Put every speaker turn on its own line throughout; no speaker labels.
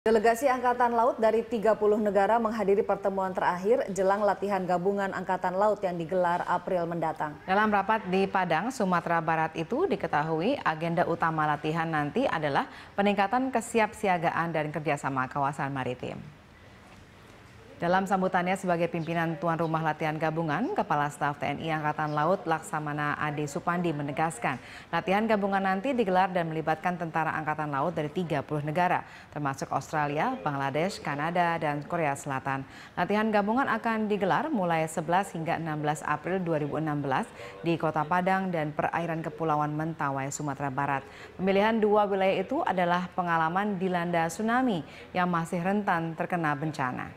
Delegasi Angkatan Laut dari 30 negara menghadiri pertemuan terakhir jelang latihan gabungan Angkatan Laut yang digelar April mendatang.
Dalam rapat di Padang, Sumatera Barat itu diketahui agenda utama latihan nanti adalah peningkatan kesiapsiagaan dan kerjasama kawasan maritim. Dalam sambutannya sebagai pimpinan tuan rumah latihan gabungan, Kepala Staf TNI Angkatan Laut Laksamana Ade Supandi menegaskan latihan gabungan nanti digelar dan melibatkan tentara Angkatan Laut dari 30 negara, termasuk Australia, Bangladesh, Kanada, dan Korea Selatan. Latihan gabungan akan digelar mulai 11 hingga 16 April 2016 di Kota Padang dan perairan Kepulauan Mentawai, Sumatera Barat. Pemilihan dua wilayah itu adalah pengalaman dilanda tsunami yang masih rentan terkena bencana.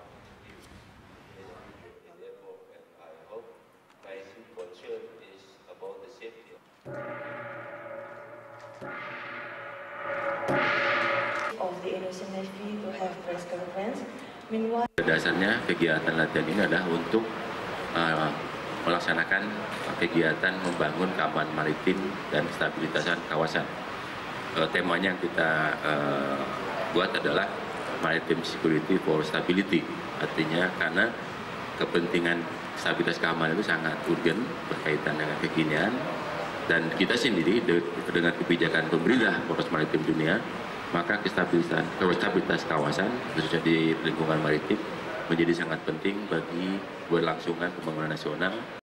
Dasarnya kegiatan latihan ini adalah untuk melaksanakan kegiatan membangun keamanan maritim dan stabilitasan kawasan. Temanya yang kita buat adalah Maritime Security for Stability, artinya karena kepentingan stabilitas keamanan itu sangat urgen berkaitan dengan kekinian, dan kita sendiri dengan kebijakan pemerintah poros maritim dunia, maka stabilitas kawasan khususnya di lingkungan maritim menjadi sangat penting bagi berlangsungan pembangunan nasional.